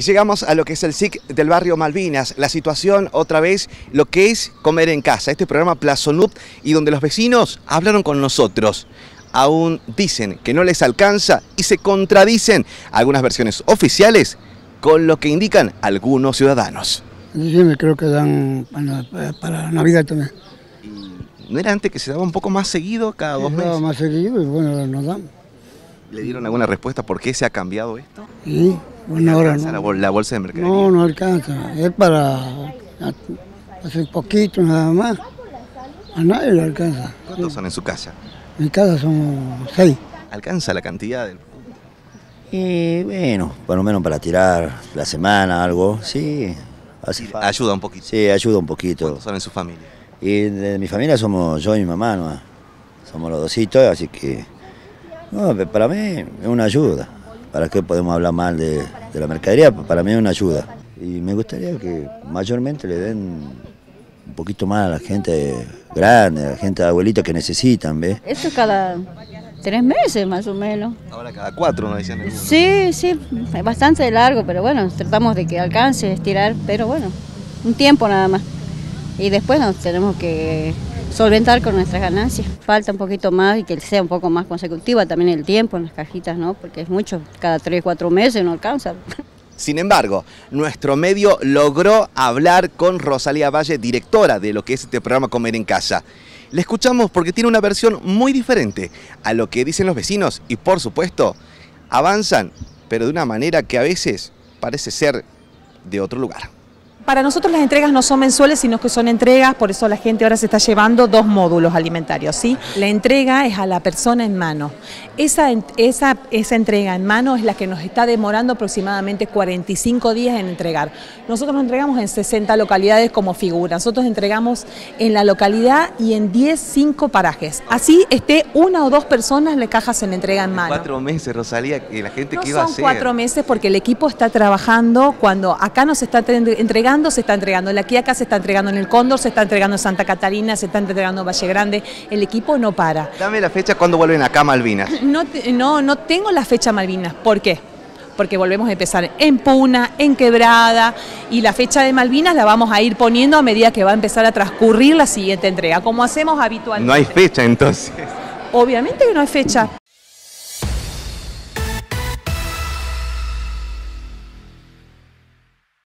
Llegamos a lo que es el SIC del barrio Malvinas, la situación otra vez, lo que es comer en casa, este programa Plazonup y donde los vecinos hablaron con nosotros. Aún dicen que no les alcanza y se contradicen algunas versiones oficiales con lo que indican algunos ciudadanos. Yo me creo que dan para Navidad también. ¿No era antes que se daba un poco más seguido, cada 2 meses? Más seguido y bueno, nos dan. ¿Le dieron alguna respuesta por qué se ha cambiado esto? Sí, bueno, ahora no. La bolsa de mercadería? No, no alcanza. Es para hacer poquito nada más. A nadie le alcanza. ¿Cuántos son en su casa? En mi casa somos 6. ¿Alcanza la cantidad del...? Bueno, por lo menos para tirar la semana, algo, sí. Ayuda un poquito. Sí, ayuda un poquito. ¿Cuántos son en su familia? Y de mi familia somos yo y mi mamá, ¿no? Somos los dositos, así que... No, para mí es una ayuda. ¿Para qué podemos hablar mal de la mercadería? Para mí es una ayuda. Y me gustaría que mayormente le den un poquito más a la gente grande, a la gente abuelita que necesitan, ¿ves? Esto cada 3 meses más o menos. Ahora cada 4, ¿no decían? Sí, sí, es bastante largo, pero bueno, tratamos de que alcance, estirar, pero bueno, un tiempo nada más. Y después nos tenemos que solventar con nuestras ganancias. Falta un poquito más y que sea un poco más consecutiva también el tiempo en las cajitas, ¿no? Porque es mucho, cada 3, 4 meses no alcanza. Sin embargo, nuestro medio logró hablar con Rosalía Valle, directora de lo que es este programa Comer en Casa. Le escuchamos porque tiene una versión muy diferente a lo que dicen los vecinos y, por supuesto, avanzan, pero de una manera que a veces parece ser de otro lugar. Para nosotros las entregas no son mensuales, sino que son entregas, por eso la gente ahora se está llevando 2 módulos alimentarios, ¿sí? La entrega es a la persona en mano. Esa entrega en mano es la que nos está demorando aproximadamente 45 días en entregar. Nosotros nos entregamos en 60 localidades como figura. Nosotros entregamos en la localidad y en 5 parajes. Así esté 1 o 2 personas, la caja se le entrega en mano. 4 meses, Rosalía, que la gente no que iba a son hacer. 4 meses porque el equipo está trabajando. Cuando acá nos está entregando, se está entregando en La Quiaca, se está entregando en El Cóndor, se está entregando en Santa Catarina, se está entregando en Valle Grande. El equipo no para. Dame la fecha cuando vuelven acá a Malvinas. No tengo la fecha Malvinas. ¿Por qué? Porque volvemos a empezar en Puna, en Quebrada, y la fecha de Malvinas la vamos a ir poniendo a medida que va a empezar a transcurrir la siguiente entrega, como hacemos habitualmente. No hay fecha entonces. Obviamente que no hay fecha.